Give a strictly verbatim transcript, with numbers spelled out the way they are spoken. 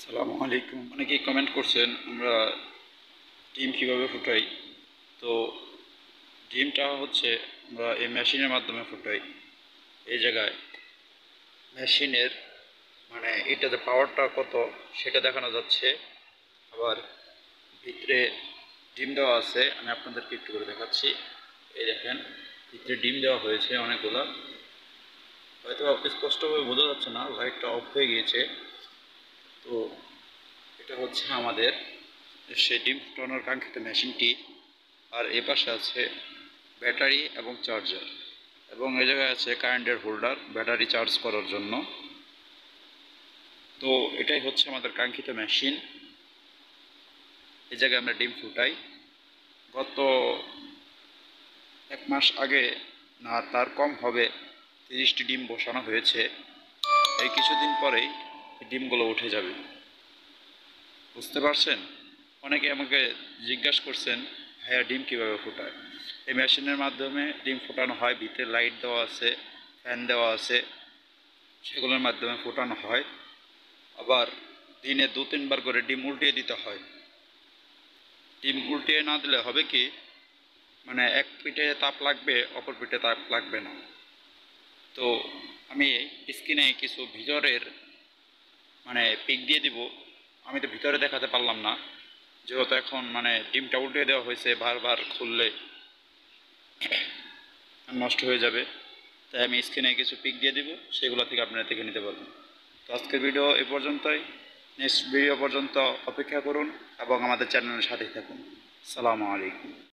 আসসালামু আলাইকুম। অনেকেই কমেন্ট করছেন আমরা ডিম কীভাবে ফুটাই। তো ডিমটা হচ্ছে আমরা এই মেশিনের মাধ্যমে ফুটাই। এই জায়গায় মেশিনের মানে এটাতে পাওয়ারটা কত সেটা দেখানো যাচ্ছে। আবার ভিতরে ডিম দেওয়া আছে, আমি আপনাদেরকে একটু করে দেখাচ্ছি। এই দেখেন, ভিতরে ডিম দেওয়া হয়েছে অনেকগুলো। হয়তো আপনি স্পষ্টভাবে বোঝা যাচ্ছে না, লাইটটা অফ হয়ে গিয়েছে। তো এটা হচ্ছে আমাদের সেই ডিম ফুটানোর কাঙ্ক্ষিত মেশিনটি। আর এ পাশে আছে ব্যাটারি এবং চার্জার, এবং এই জায়গায় আছে কারেন্টের হোল্ডার ব্যাটারি চার্জ করার জন্য। তো এটাই হচ্ছে আমাদের কাঙ্ক্ষিত মেশিন। এই জায়গায় আমরা ডিম ফুটাই। গত এক মাস আগে, না তার কম হবে, তিরিশটি ডিম বসানো হয়েছে। এই কিছুদিন পরেই ডিমগুলো উঠে যাবে। বুঝতে পারছেন? অনেকে আমাকে জিজ্ঞাসা করছেন, হ্যাঁ ডিম কীভাবে ফোটায়। এই মেশিনের মাধ্যমে ডিম ফোটানো হয়। ভিতরে লাইট দেওয়া আছে, ফ্যান দেওয়া আছে, সেগুলোর মাধ্যমে ফোটানো হয়। আবার দিনে দু তিনবার করে ডিম উল্টিয়ে দিতে হয়। ডিম উল্টিয়ে না দিলে হবে কি, মানে এক পিঠে তাপ লাগবে, অপর পিঠে তাপ লাগবে না। তো আমি স্ক্রিনে কিছু ভিতরের মানে পিক দিয়ে দিব। আমি তো ভিতরে দেখাতে পারলাম না, যেহেতু এখন মানে ডিমটা উল্টে দেওয়া হয়েছে, বারবার খুললে নষ্ট হয়ে যাবে। তাই আমি স্ক্রিনে কিছু পিক দিয়ে দিব, সেগুলো থেকে আপনারা দেখে নিতে পারবেন। তো আজকের ভিডিও এ পর্যন্তই। নেক্সট ভিডিও পর্যন্ত অপেক্ষা করুন এবং আমাদের চ্যানেলের সাথেই থাকুন। আসসালামু আলাইকুম।